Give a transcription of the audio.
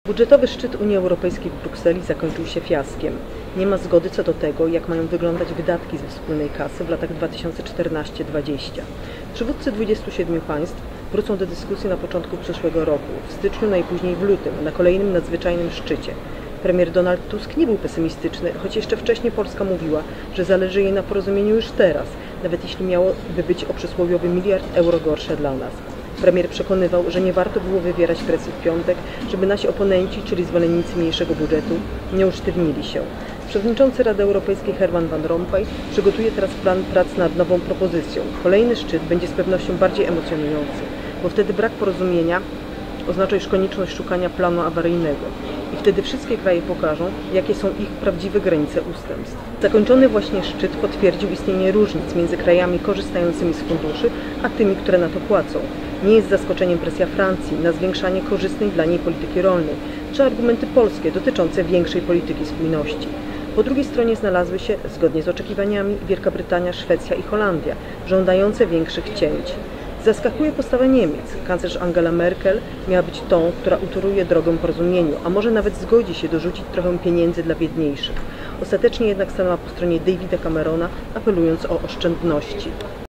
Budżetowy szczyt Unii Europejskiej w Brukseli zakończył się fiaskiem. Nie ma zgody co do tego, jak mają wyglądać wydatki ze wspólnej kasy w latach 2014-2020. Przywódcy 27 państw wrócą do dyskusji na początku przyszłego roku, w styczniu, najpóźniej w lutym, na kolejnym nadzwyczajnym szczycie. Premier Donald Tusk nie był pesymistyczny, choć jeszcze wcześniej Polska mówiła, że zależy jej na porozumieniu już teraz, nawet jeśli miałoby być o przysłowiowy miliard euro gorsze dla nas. Premier przekonywał, że nie warto było wywierać presji w piątek, żeby nasi oponenci, czyli zwolennicy mniejszego budżetu, nie usztywnili się. Przewodniczący Rady Europejskiej Herman Van Rompuy przygotuje teraz plan prac nad nową propozycją. Kolejny szczyt będzie z pewnością bardziej emocjonujący, bo wtedy brak porozumienia oznacza już konieczność szukania planu awaryjnego. I wtedy wszystkie kraje pokażą, jakie są ich prawdziwe granice ustępstw. Zakończony właśnie szczyt potwierdził istnienie różnic między krajami korzystającymi z funduszy, a tymi, które na to płacą. Nie jest zaskoczeniem presja Francji na zwiększanie korzystnej dla niej polityki rolnej, czy argumenty polskie dotyczące większej polityki spójności. Po drugiej stronie znalazły się, zgodnie z oczekiwaniami, Wielka Brytania, Szwecja i Holandia, żądające większych cięć. Zaskakuje postawa Niemiec. Kanclerz Angela Merkel miała być tą, która utoruje drogę porozumieniu, a może nawet zgodzi się dorzucić trochę pieniędzy dla biedniejszych. Ostatecznie jednak stanęła po stronie Davida Camerona, apelując o oszczędności.